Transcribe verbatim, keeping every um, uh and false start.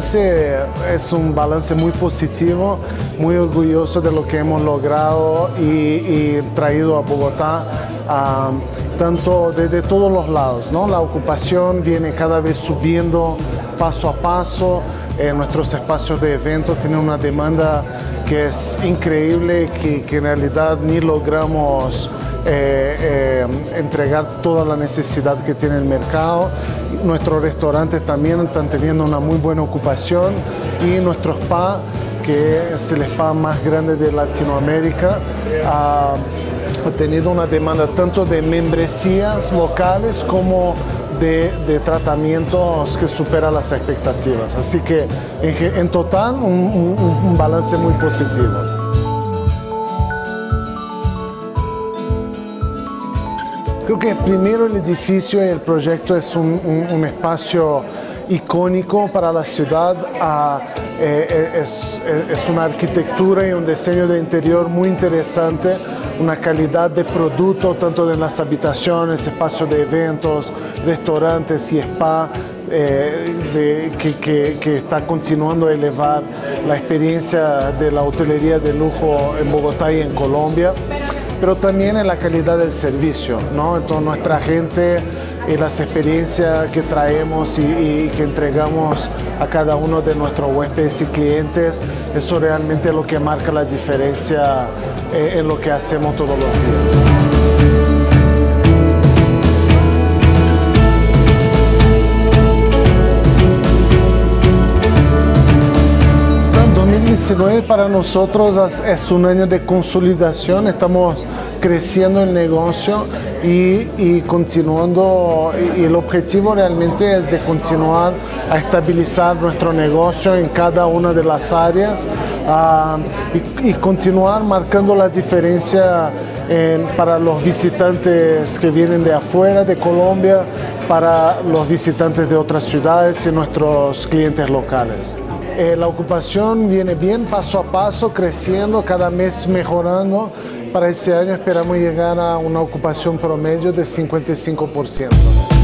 balance es un balance muy positivo, muy orgulloso de lo que hemos logrado y, y traído a Bogotá, uh, tanto desde todos los lados, ¿no? La ocupación viene cada vez subiendo paso a paso. Eh, nuestros espacios de eventos tienen una demanda que es increíble, que, que en realidad ni logramos eh, eh, entregar toda la necesidad que tiene el mercado. Nuestros restaurantes también están teniendo una muy buena ocupación y nuestro spa, que es el spa más grande de Latinoamérica, ha, ha tenido una demanda tanto de membresías locales como De, de tratamientos que supera las expectativas. Así que en, en total un, un, un balance muy positivo. Creo que primero el edificio y el proyecto es un, un, un espacio icónico para la ciudad, uh, eh, es, es una arquitectura y un diseño de interior muy interesante, una calidad de producto tanto en las habitaciones, espacios de eventos, restaurantes y spa, eh, de, que, que, que está continuando a elevar la experiencia de la hotelería de lujo en Bogotá y en Colombia, pero también en la calidad del servicio, ¿no? Entonces nuestra gente y las experiencias que traemos y, y que entregamos a cada uno de nuestros huéspedes y clientes, eso realmente es lo que marca la diferencia en lo que hacemos todos los días. dos mil diecinueve para nosotros es un año de consolidación, estamos creciendo el negocio y, y continuando, y el objetivo realmente es de continuar a estabilizar nuestro negocio en cada una de las áreas uh, y, y continuar marcando la diferencia en, para los visitantes que vienen de afuera de Colombia, para los visitantes de otras ciudades y nuestros clientes locales. Eh, la ocupación viene bien, paso a paso, creciendo, cada mes mejorando. Para este año esperamos llegar a una ocupación promedio de cincuenta y cinco por ciento.